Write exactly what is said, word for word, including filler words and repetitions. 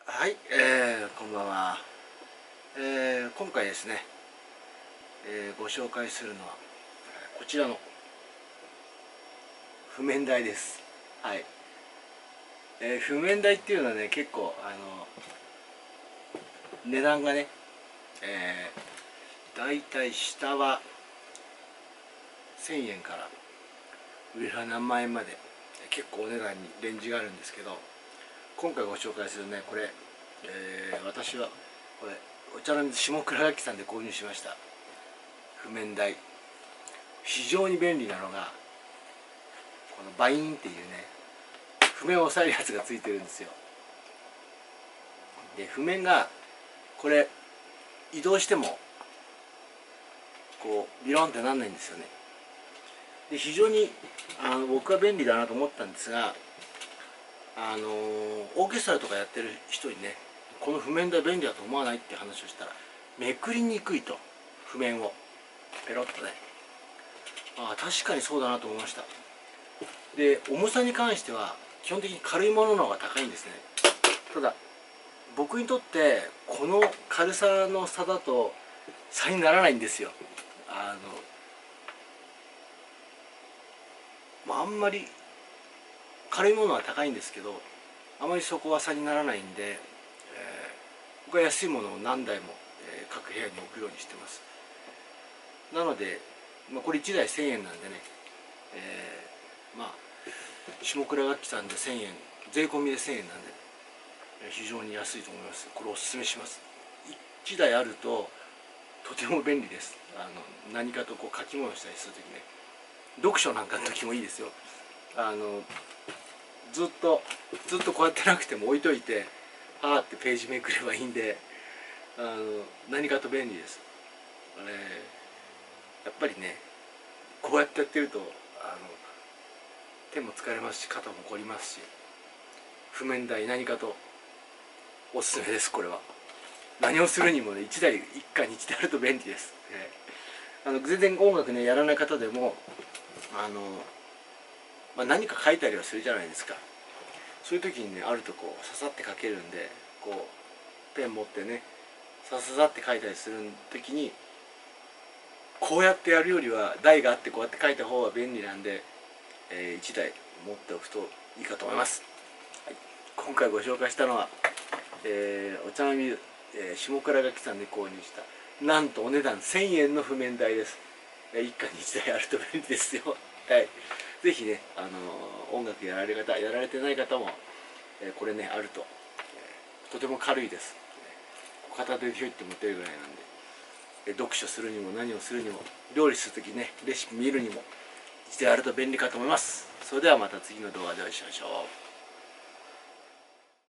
はい、えー、こんばんは、えー、今回ですね、えー、ご紹介するのはこちらの譜面台です。はい、えー、譜面台っていうのはね、結構あの値段がね、えー、だいたい下はせんえんから上は何万円まで結構お値段にレンジがあるんですけど、今回ご紹介するねこれ、えー、私はこれお茶の水下倉楽器さんで購入しました譜面台。非常に便利なのがこのバインっていうね譜面を押さえるやつがついてるんですよ。で譜面がこれ移動してもこうビロンってなんないんですよね。で非常にあの僕は便利だなと思ったんですが、あのオーケストラとかやってる人にねこの譜面台便利だと思わないって話をしたら、めくりにくいと、譜面をペロッとね、ああ確かにそうだなと思いました。で重さに関しては基本的に軽いものの方が高いんですね。ただ僕にとってこの軽さの差だと差にならないんですよ。あの、まあ、あんまり軽いものは高いんですけど、あまりそこは差にならないんで、えー、僕は安いものを何台も、えー、各部屋に置くようにしてます。なので、まあ、これいちだいせんえんなんでね、えー、まあ下倉楽器さんでせんえん、税込みでせんえんなんで非常に安いと思います。これおすすめします。いちだいあるととても便利です。あの何かとこう書き物したりするときね、読書なんかの時もいいですよ。あのずっとずっとこうやってなくても置いといて、あーってページめくればいいんで、あの何かと便利です。あれやっぱりね、こうやってやってるとあの手も疲れますし肩も凝りますし、譜面台何かとおすすめです。これは何をするにもねいちだい一家にいちだいあると便利です。えー、あの全然音楽ねやらない方でもあの、まあ、何か書いたりはするじゃないですか。そういう時にねあるとこうささって書けるんで、こうペン持ってねさささって書いたりする時にこうやってやるよりは台があってこうやって書いた方が便利なんで、えー、いちだい持っておくといいかと思います。はい、今回ご紹介したのは、えー、お茶の水、えー、下倉楽器さんで購入したなんとお値段せんえんの譜面台です。一家に一台あると便利ですよ。はい、ぜひね、あのー、音楽やられ方やられてない方も、えー、これねあると、えー、とても軽いです。片手でひょいって持てるぐらいなんで、えー、読書するにも何をするにも料理する時ねレシピ見るにも一台あると便利かと思います。それではまた次の動画でお会いしましょう。